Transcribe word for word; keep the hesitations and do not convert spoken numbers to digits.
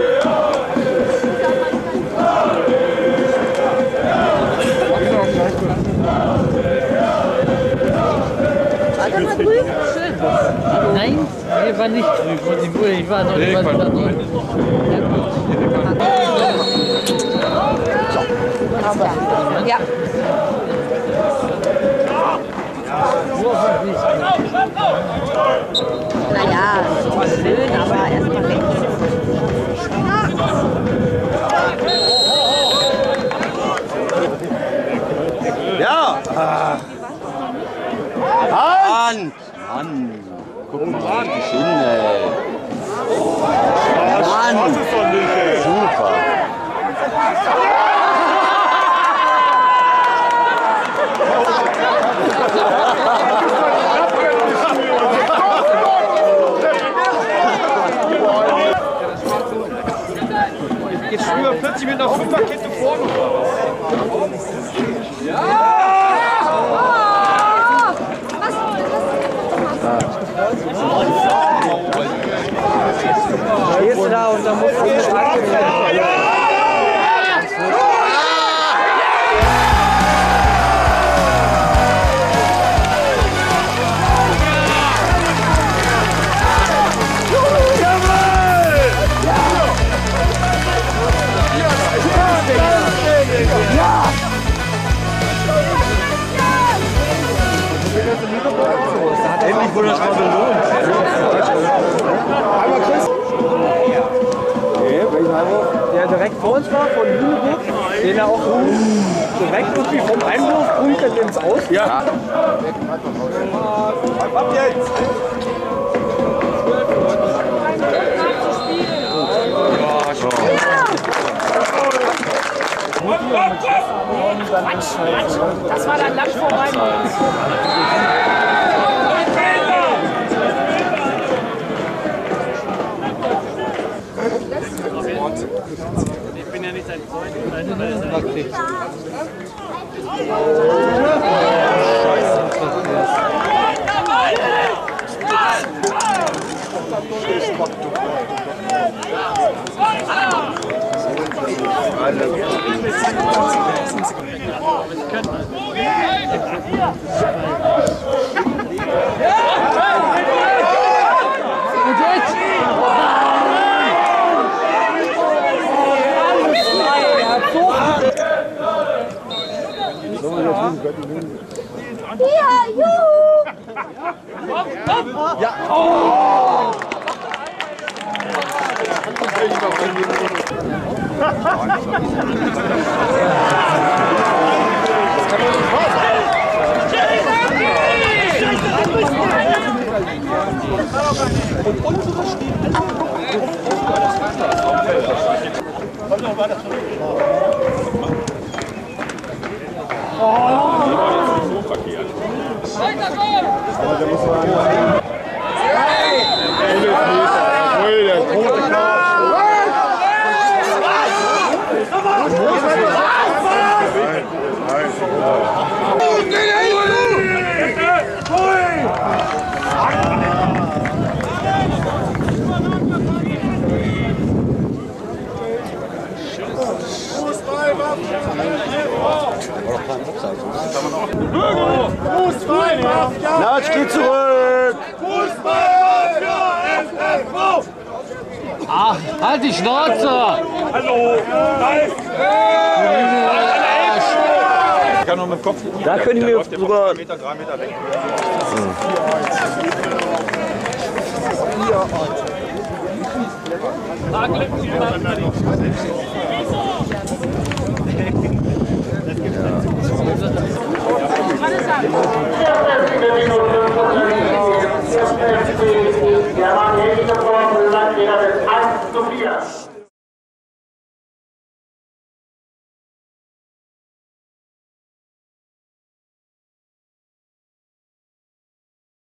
Schön. Nein, wir waren nicht drüben. Ich war noch nicht. Ja. Naja, schön, aber erstmal weg. Ja! Ah. Hand! Mann! Guck mal, die Schinde! Mann! Super! Jetzt früher plötzlich mit einer Fünferkette vorne. Stehst du da und dann musst du mit angehen. Endlich wurde das mal belohnt. Einmal Chris. Der direkt vor uns war, von Lüneburg, den er auch direkt irgendwie vom Einwurfpunkt ins Aus. Ja. Ab jetzt! Quatsch, Quatsch. Das war dann lang vorbei. Ich bin ja nicht sein Freund. Ja, juhu! Ja, oh! Und unsere stehen Latsch, geh zurück! Fußball für F F V! Ach, halt die Schnauze! Hallo! Ich kann noch mit dem Kopf. Da können wir sogar. drei Meter, drei Meter weg. Der Mann hält sich davor, eins zu vier.